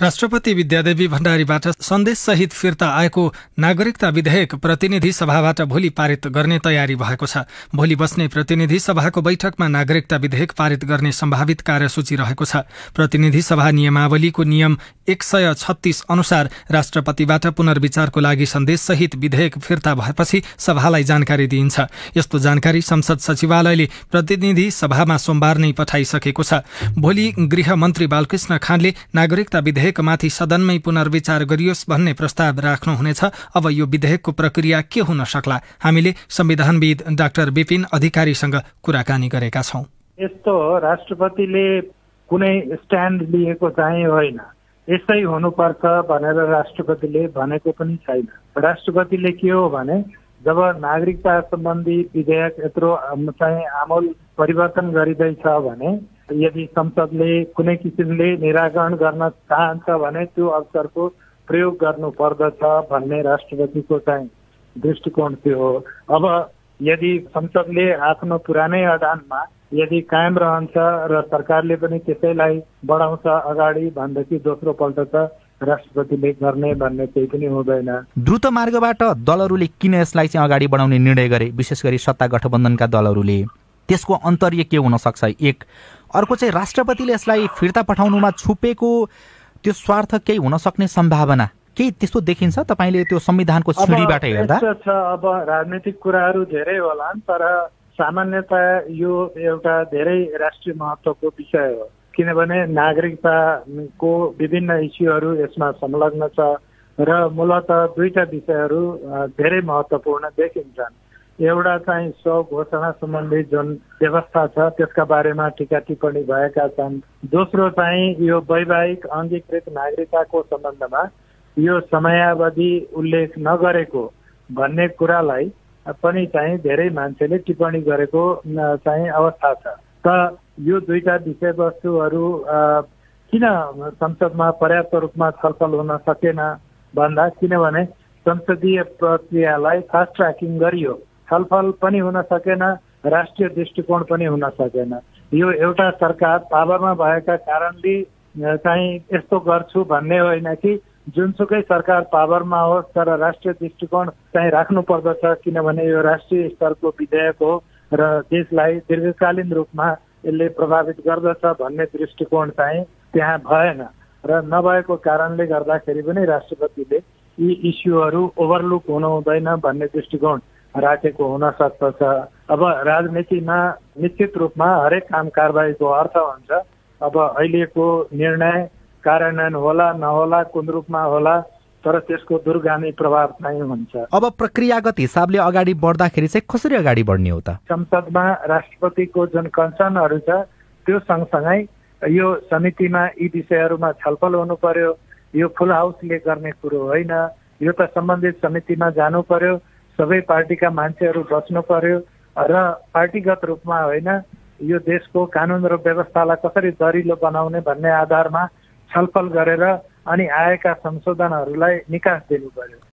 राष्ट्रपति विद्यादेवी भण्डारीबाट सन्देशसहित फिर्ता आएको नागरिकता विधेयक प्रतिनिधि सभाबाट भोलि पारित गर्ने तयारी भएको छ। भोलि बस्ने प्रतिनिधि सभाको बैठकमा नागरिकता विधेयक पारित गर्ने सम्भावित कार्यसूची रहेको छ। प्रतिनिधि सभा नियमावलीको नियम 136 अनुसार राष्ट्रपतिबाट पुनर्विचारको लागि सन्देशसहित विधेयक फिर्ता भएपछि सभालाई जानकारी दिइन्छ। यस्तो जानकारी संसद सचिवालयले प्रतिनिधि सभामा सोमबार नै पठाइसकेको छ। भोलि गृहमन्त्री बालकृष्ण खानले नागरिकता विधेयकमाथि सदनमै पुनर्विचार गरियोस् भन्ने प्रस्ताव राख्नुहुनेछ। अब यो विधेयकको प्रक्रिया के हुन सक्ला, हामीले संविधानविद डाक्टर विपिन अधिकारीसँग कुराकानी गरेका छौं। यस्तो राष्ट्रपतिले कुनै स्ट्यान्ड लिएको चाहिँ होइन, यस्तै हुनुपर्छ भनेर राष्ट्रपतिले भनेको पनि छैन। राष्ट्रपतिले के हो भने जब नागरिकता सम्बन्धी विधेयक यत्रो चाहिँ आमूल परिवर्तन गरिँदैछ भने यदि संसदले कुनै किसिमले निराकरण गर्न चाहन्छ भने त्यो अवसरको प्रयोग गर्नु पर्दछ भन्ने राष्ट्रपतिको चाहिँ दृष्टिकोण थियो। अब यदि संसदले आफ्नो पुरानै अडानमा यदि कायम रहन्छ र सरकारले पनि त्यसैलाई बढाउँछ अगाडि भनेदेखि दोस्रो पल्ट त राष्ट्रपतिले गर्ने भन्ने केही पनि हुँदैन। द्रुत मार्गबाट दलहरूले किन यसलाई चाहिँ अगाडि बढाउने निर्णय गरे, विशेष गरी सत्ता गठबन्धनका दलहरूले? त्यसको अन्तर्य के हुन सक्छ? एक अर्को चाहिँ राष्ट्रपतिले यसलाई फिर्ता पठाउनुमा छुपेको त्यो स्वार्थ केही हुन सक्ने सम्भावना केही त्यस्तो देखिन्छ तपाईले त्यो संविधानको छिडीबाट हेर्दा? अब राजनीतिक कुराहरू धेरै होलान्, तर सामान्यतया यो एउटा धेरै राष्ट्रिय महत्त्वको विषय हो, किनभने नागरिकताको विभिन्न इस्युहरू यसमा संलग्न छ र मूलतः दुईटा विषयहरू धेरै महत्त्वपूर्ण देखिन्छन्। एउटा चाहिँ स्वघोषणा सम्बन्धी जुन व्यवस्था छ त्यसका बारेमा टीका टिप्पणी भएका छन्। दोस्रो चाहिँ यो वैवाहिक अङ्गीकृत नागरिकताको सम्बन्धमा यो समयावधि उल्लेख नगरेको भन्ने कुरालाई पनि चाहिँ धेरै मान्छेले टिप्पणी गरेको चाहिँ अवस्था छ। त यो दुईटा विषयवस्तुहरू किन संसदमा पर्याप्त रूपमा छलफल हुन सकेन भन्दा किनभने संसदीय प्रक्रियालाई फास्ट ट्र्याकिङ गरियो, छलफल पनि हुन सकेन, राष्ट्रिय दृष्टिकोण पनि हुन सकेन। यो एउटा सरकार पावरमा भएका कारणले चाहिँ यस्तो गर्छु भन्ने होइन कि जुनसुकै सरकार पावरमा होस् तर राष्ट्रिय दृष्टिकोण चाहिँ राख्नु पर्दछ, किनभने यो राष्ट्रिय स्तरको विधेयक हो र देशलाई दीर्घकालीन रूपमा यसले प्रभावित गर्दछ भन्ने दृष्टिकोण चाहिँ त्यहाँ भएन र नभएको कारणले गर्दाखेरि पनि राष्ट्रपतिले यी इस्युहरू ओभरलुक हुनु हुँदैन भन्ने दृष्टिकोण राखेको हुन सक्दछ। अब राजनीतिमा निश्चित रूपमा हरेक काम कारबाहीको अर्थ हुन्छ। अब अहिलेको निर्णय कार्यान्वयन होला नहोला, कुन रूपमा होला, तर त्यसको दूरगामी प्रभाव चाहिँ हुन्छ। अब प्रक्रियागत हिसाबले अगाडि बढ्दाखेरि चाहिँ कसरी अगाडि बढ्ने हो त? संसदमा राष्ट्रपतिको जुन कन्सर्नहरू छ त्यो सँगसँगै यो समितिमा यी विषयहरूमा छलफल हुनु पर्यो। यो फुल हाउसले गर्ने कुरो होइन, यो त सम्बन्धित समितिमा जानु पर्यो, सबै पार्टीका मान्छेहरू बस्नु पर्यो र पार्टीगत रूपमा होइन, यो देशको कानुन र व्यवस्थालाई कसरी दरिलो बनाउने भन्ने आधारमा छलफल गरेर अनि आएका संशोधनहरूलाई निकास दिनु पर्यो।